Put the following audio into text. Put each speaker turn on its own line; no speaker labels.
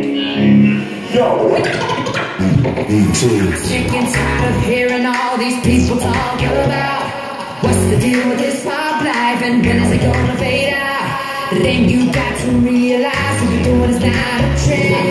Sick and tired of hearing all these people talk about what's the deal with this pop life and when is it gonna fade out? Then you got to realize what you're doing is not a trend.